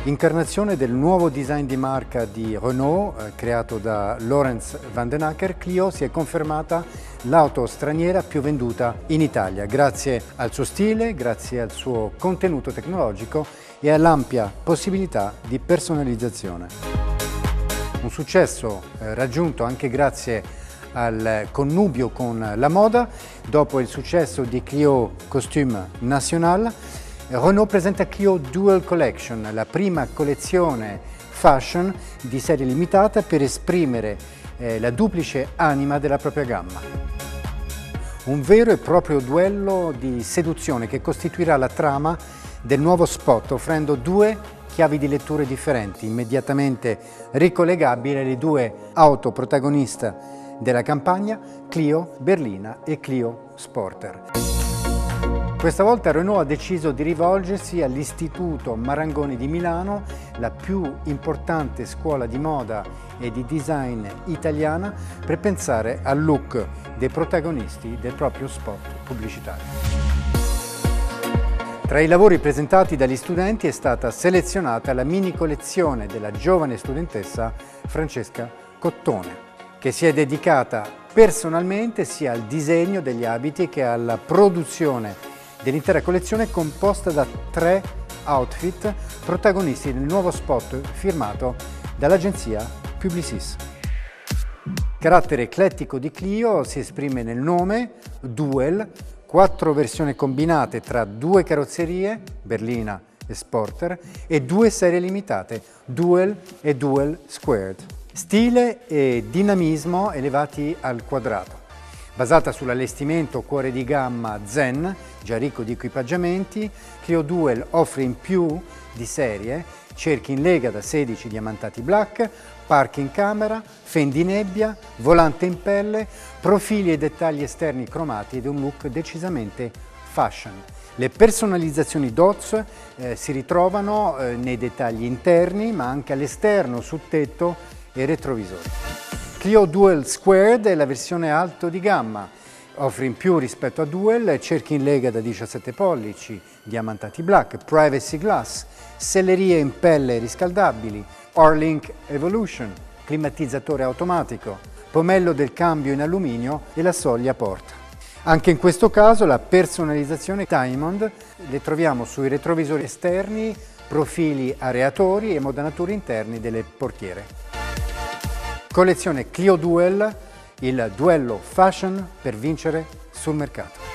Incarnazione del nuovo design di marca di Renault, creato da Laurens van den Acker, Clio si è confermata l'auto straniera più venduta in Italia, grazie al suo stile, grazie al suo contenuto tecnologico e all'ampia possibilità di personalizzazione. Un successo raggiunto anche grazie al connubio con la moda. Dopo il successo di Clio Costume National, Renault presenta Clio Dual Collection, la prima collezione fashion di serie limitata per esprimere la duplice anima della propria gamma. Un vero e proprio duello di seduzione che costituirà la trama del nuovo spot, offrendo due chiavi di letture differenti, immediatamente ricollegabili alle due auto protagoniste della campagna, Clio Berlina e Clio Sporter. Questa volta Renault ha deciso di rivolgersi all'Istituto Marangoni di Milano, la più importante scuola di moda e di design italiana, per pensare al look dei protagonisti del proprio spot pubblicitario. Tra i lavori presentati dagli studenti è stata selezionata la mini collezione della giovane studentessa Francesca Cottone, che si è dedicata personalmente sia al disegno degli abiti che alla produzione dell'intera collezione, composta da 3 outfit protagonisti del nuovo spot firmato dall'agenzia Publicis. Il carattere eclettico di Clio si esprime nel nome Dual, 4 versioni combinate tra 2 carrozzerie, Berlina e Sporter, e 2 serie limitate, Dual e Dual Squared. Stile e dinamismo elevati al quadrato. Basata sull'allestimento cuore di gamma Zen, già ricco di equipaggiamenti, Clio Dual offre in più di serie cerchi in lega da 16 diamantati black, parking camera, fendi nebbia, volante in pelle, profili e dettagli esterni cromati ed un look decisamente fashion. Le personalizzazioni DOTS si ritrovano nei dettagli interni, ma anche all'esterno, sul tetto e retrovisori. Clio Dual Squared è la versione alto di gamma, offre in più rispetto a Dual cerchi in lega da 17 pollici, diamantati black, privacy glass, sellerie in pelle riscaldabili, R-Link Evolution, climatizzatore automatico, pomello del cambio in alluminio e la soglia porta. Anche in questo caso la personalizzazione Diamond le troviamo sui retrovisori esterni, profili areatori e modanature interni delle portiere. Collezione Clio Dual, il duello fashion per vincere sul mercato.